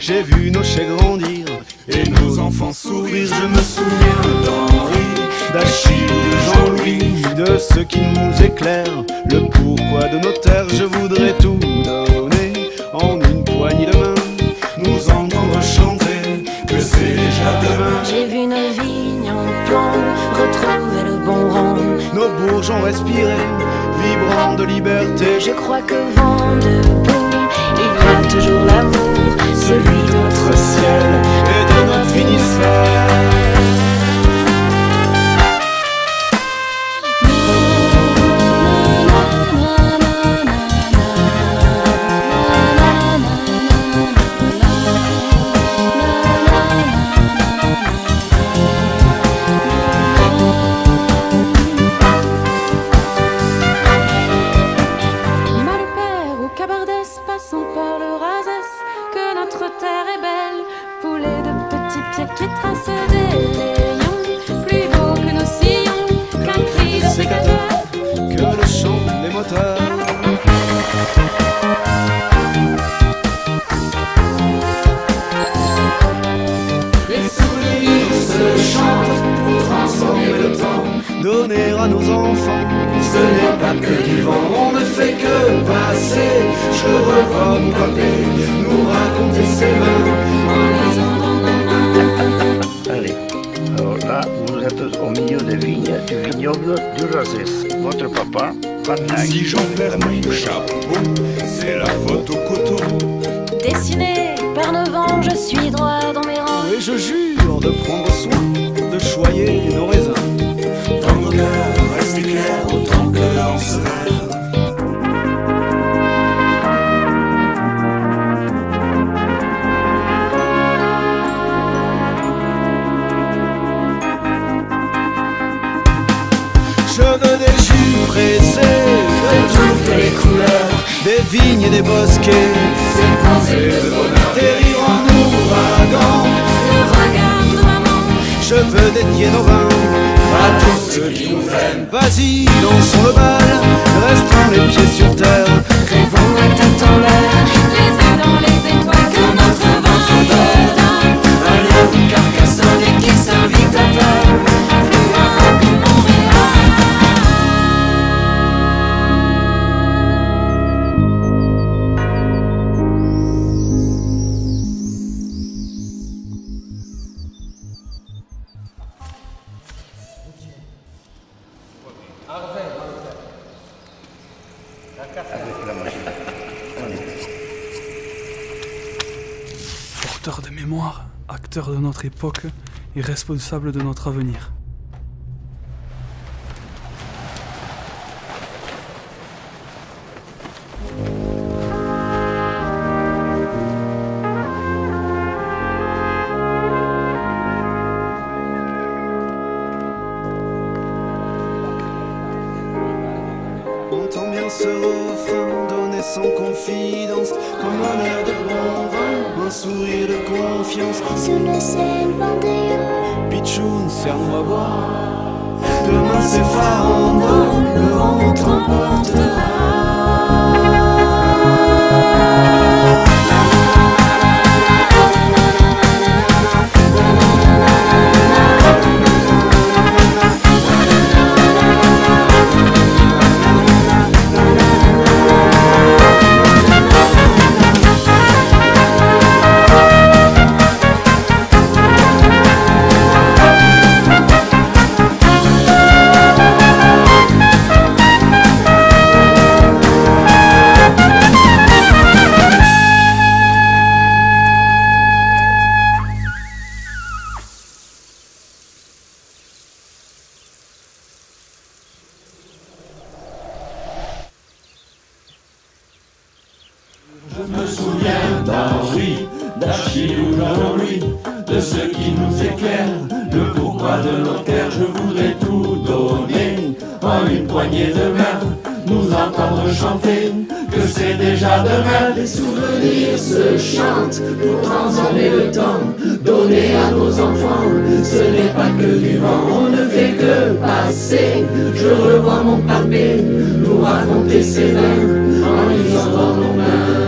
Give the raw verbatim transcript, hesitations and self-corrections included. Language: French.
J'ai vu nos chais grandir et nos enfants sourire. Je me souviens d'Henri, d'Achille, de Jean-Louis, de ceux qui nous éclairent le pourquoi de nos terres. Je voudrais tout donner en une poignée de main, nous entendre chanter que c'est déjà demain. J'ai vu nos vignes en plomb retrouver le bon rang, nos bourgeons respirer, vibrant de liberté. Je crois que vent debout, il y a toujours l'amour, celui de notre ciel et de notre finisphère. Passons par le Razès, que notre terre est belle, foulée de petits pieds qui tracent des rayons, plus beaux que nos sillons, qu'un cri de sécateur, que le chant des moteurs. Les souvenirs se chantent pour transformer le temps, donner à nos enfants. Ce n'est pas que du vent, on ne fait que passer. Je revois mon papé nous raconter ses mains en lisant dans nos mains. Allez, alors là, vous êtes au milieu des vignes, du vignoble du Razès. Votre papa, Pataille. Si j'en perds mon chapeau, c'est la faute au coteau. Dessiné par nos vents, je suis droit dans mes rangs. Et je jure de prendre soin, de choyer nos raisins. Dans nos cœurs, restez clairs autant que l'on se verre. Je veux des jus pressés De toutes les couleurs, des vignes et des bosquets, séquencés de bonheur, des rires en ouragan. Le regard de maman, Je veux dédier nos vins à tous ceux qui nous aiment. Vas-y, dansons le bal, restons les pieds sur terre. rêvons la tête en l'air, les yeux dans les étoiles, que notre vent s'envole. Un lion Carcassonne et qui s'invite à table. Plus loin que Montréal. Avec la machine. Porteur de mémoire, acteur de notre époque et responsable de notre avenir. Entends bien ce refrain, donné sans confidence, comme un air de bon vin, un sourire de confiance. Sous le ciel vendéen, Pichoun, serre-nous à boire. Demain c'est farandole, le vent t'emportera. Je me souviens d'Henri, d'Achille ou Jean-Louis, de ceux qui nous éclairent, le pourquoi de nos terres. Je voudrais tout donner en une poignée de main, nous entendre chanter que c'est déjà demain. Les souvenirs se chantent pour transformer le temps, donner à nos enfants. Ce n'est pas que du vent, on ne fait que passer. Je revois mon papé nous raconter ses mains en lisant dans nos mains.